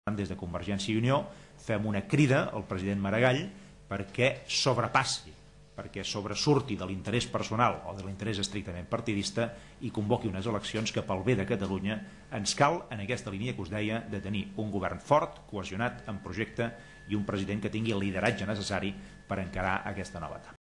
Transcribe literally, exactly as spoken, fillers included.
Des de Convergència i Unió fem una crida al president Maragall perquè sobrepassi, perquè sobresurti de l'interès personal o de l'interès estrictament partidista i convoqui unes eleccions que pel bé de Catalunya ens cal, en aquesta línia que us deia, de tenir un govern fort, cohesionat, en projecte i un president que tingui el lideratge necessari per encarar aquesta nova etapa.